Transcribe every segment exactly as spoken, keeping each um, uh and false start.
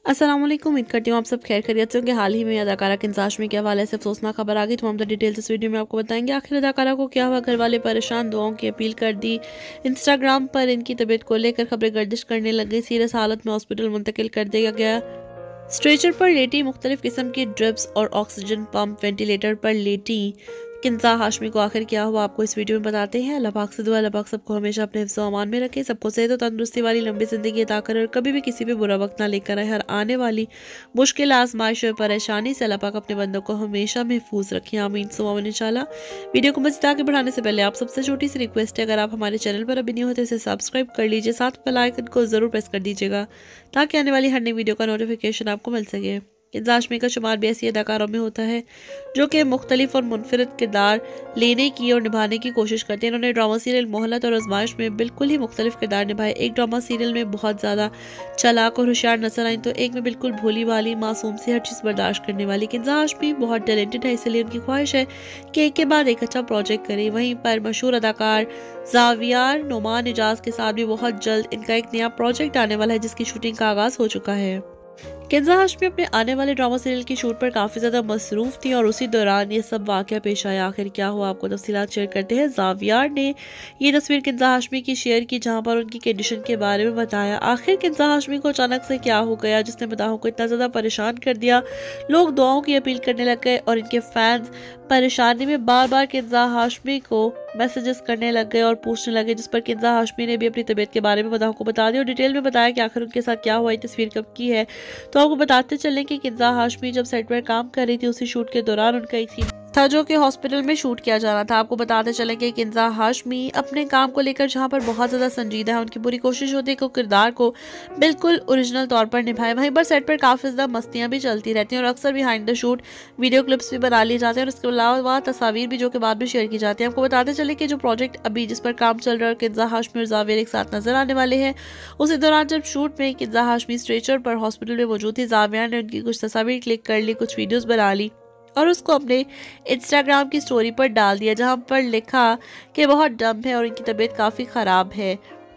अस्सलाम वालेकुम। उम्मीद करती हूँ आप सब खैर खैरियत से होंगे। हाल ही में अदाकारा किंज़ा हाशमी के हवाले से अफसोसनाक खबर आ गई। तमाम तो डिटेल्स इस वीडियो में आपको बताएंगे। आखिर अदाकारा को क्या हुआ, घर वाले परेशान, दुआओं की अपील कर दी। इंस्टाग्राम पर इनकी तबीयत को लेकर खबरें गर्दिश करने लग गई। सीरियस हालत में हॉस्पिटल मुंतकिल कर दिया गया। स्ट्रेचर पर लेटी, मुख्तलिफ किस्म की ड्रिप्स और ऑक्सीजन पंप वेंटिलेटर पर लेटी किंज़ा हाशमी को आखिर क्या हुआ, आपको इस वीडियो में बताते हैं। अल्लाह पाक से दुआ, अल्लाह पाक सबको हमेशा अपने हिफ्ज़ व अमान में रखे, सबको सेहत और तंदुरुस्ती वाली लंबी ज़िंदगी अता करे और कभी भी किसी पे बुरा वक्त ना लेकर आए। हर आने वाली मुश्किल, आजमाइश और परेशानी से अल्लाह पाक अपने बंदों को हमेशा महफूज रखें, आमीन सुम्मा आमीन इंशाल्लाह। वीडियो को मज़ीद आगे बढ़ाने से पहले आप सबसे छोटी सी रिक्वेस्ट है, अगर आप हमारे चैनल पर अभी नहीं होते इसे सब्सक्राइब कर लीजिए, साथ बेल आइकन को ज़रूर प्रेस कर दीजिएगा ताकि आने वाली हर नई वीडियो का नोटिफिकेशन आपको मिल सके। किंज़ा हाशमी का शुमार भी ऐसी अदाकारों में होता है जो कि मुख्तलिफ और मुनफरिद किरदार लेने की और निभाने की कोशिश करते हैं। इन्होंने ड्रामा सीरियल मोहलत और आजमाइश में बिल्कुल ही मुख्तलिफ किरदार निभाए। एक ड्रामा सीरियल में बहुत ज़्यादा चालाक और होशियार नजर आई, तो एक में बिल्कुल भोली वाली, मासूम से हर चीज़ बर्दाश्त करने वाली। किंज़ा हाशमी बहुत टैलेंटेड है, इसलिए उनकी ख्वाहिश है कि एक के बाद एक अच्छा प्रोजेक्ट करे। वहीं पर मशहूर अदाकार ज़ावियार नोमान एजाज के साथ भी बहुत जल्द इनका एक नया प्रोजेक्ट आने वाला है, जिसकी शूटिंग का आगाज हो चुका है। किंज़ा हाशमी अपने आने वाले ड्रामा सीरियल की शूट पर काफ़ी ज़्यादा मसरूफ़ थी और उसी दौरान ये सब वाक़या पेश आया। आखिर क्या हुआ, आपको तफसीलात शेयर करते हैं। ज़ावियार ने ये तस्वीर किंज़ा हाशमी की शेयर की, जहां पर उनकी कंडीशन के बारे में बताया। आखिर किंज़ा हाशमी को अचानक से क्या हो गया जिसने मदाहों को इतना ज़्यादा परेशान कर दिया। लोग दुआओं की अपील करने लग गए और इनके फैंस परेशानी में बार बार किंज़ा हाशमी को मैसेजेस करने लग गए और पूछने लगे, जिस पर किंज़ा हाशमी ने भी अपनी तबीयत के बारे में मदाहों को बता दिया और डिटेल में बताया कि आखिर उनके साथ क्या हुआ, ये तस्वीर कब की है। तो आपको बताते चलें कि किंज़ा हाशमी जब सेट पर काम कर रही थी, उसी शूट के दौरान उनका एक सीन था जो कि हॉस्पिटल में शूट किया जाना था। आपको बताते चलें कि किंज़ा हाशमी अपने काम को लेकर जहां पर बहुत ज़्यादा संजीदा है, उनकी पूरी कोशिश होती है कि किरदार को बिल्कुल ओरिजिनल तौर पर निभाए। वहीं पर सेट पर काफ़ी ज़्यादा मस्तियां भी चलती रहती हैं और अक्सर behind the shoot video clips भी बना लिए जाते हैं और इसके अलावा तस्वीर भी जो कि बाद में शेयर की जाती है। आपको बताते चले कि जो प्रोजेक्ट अभी जिस पर काम चल रहा है, किंज़ा हाशमी और ज़ावियर एक साथ नजर आने वाले हैं। उसी दौरान जब शूट में किंज़ा हाशमी स्ट्रेचर पर हॉस्पिटल में मौजूद थी, ज़ावियर ने उनकी कुछ तस्वीर क्लिक कर ली, कुछ वीडियोस बना ली और उसको अपने इंस्टाग्राम की स्टोरी पर डाल दिया, जहां पर लिखा कि बहुत डम है और इनकी तबीयत काफ़ी ख़राब है,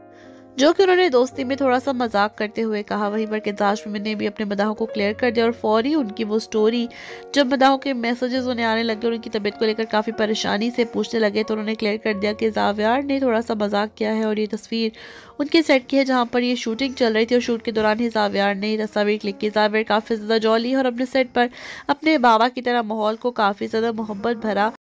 जो कि उन्होंने दोस्ती में थोड़ा सा मजाक करते हुए कहा। वहीं पर किंज़ा हाशमी ने भी अपने मदाहों को क्लियर कर दिया और फौरी उनकी वो स्टोरी जब मदाहों के मैसेजेस उन्हें आने लगे और उनकी तबीयत को लेकर काफ़ी परेशानी से पूछने लगे, तो उन्होंने क्लियर कर दिया कि ज़ावियार ने थोड़ा सा मजाक किया है और ये तस्वीर उनके सेट की है जहाँ पर ये शूटिंग चल रही थी और शूट के दौरान ही ज़ावियार ने तस्वीर क्लिक की। ज़ावियार काफ़ी ज़्यादा जॉली और अपने सेट पर अपने बाबा की तरह माहौल को काफ़ी ज़्यादा मोहब्बत भरा